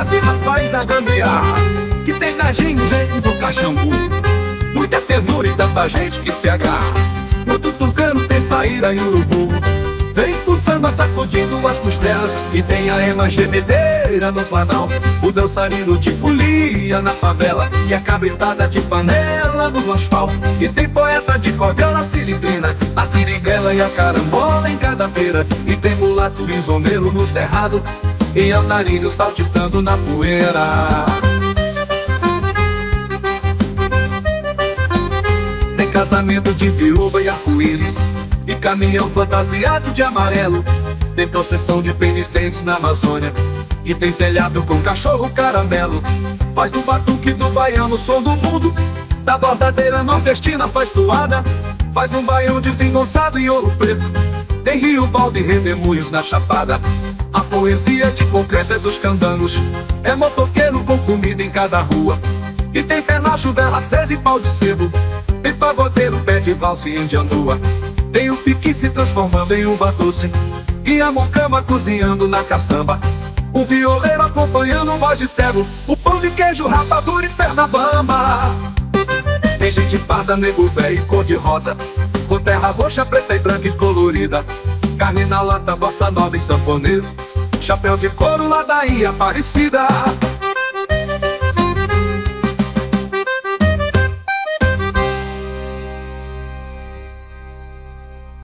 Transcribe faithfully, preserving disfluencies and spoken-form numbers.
Graça e rapaz da gambiarra, que tem Najinho dentro do Caxambu. Muita ternura e tanta gente que se agarra. No tutucano tem saíra e urubu. Vem pro samba sacudindo as costelas, e tem a ema gemedeira no planal. O dançarino de folia na favela, e a cabritada de panela no asfalto. E tem poeta de cordel cilindrina, a siriguela e a carambola em cada feira. E tem mulato risoneiro no cerrado, e andarilho saltitando na poeira. Tem casamento de viúva e arco-íris, e caminhão fantasiado de amarelo. Tem procissão de penitentes na Amazônia, e tem telhado com cachorro caramelo. Faz do batuque do baiano o som do mundo, da bordadeira nordestina faz toada. Faz um baião desengonçado em Ouro Preto, tem Rio, Balde e redemoinhos na Chapada. A poesia de concreto é dos candangos, é motoqueiro com comida em cada rua. E tem penacho, vela acesa e pau de sebo, tem pagodeiro, pé de valsa e indianua. Tem o piqui se transformando em um batuce, e a mucama cozinhando na caçamba. Um violeiro acompanhando um voz de cego, o pão de queijo, rapadura e perna bamba. Tem gente parda, nego velho e cor de rosa, com terra roxa, preta e branca e colorida. Carne na lata, bossa nova e sanfoneiro, chapéu de couro, ladainha Aparecida.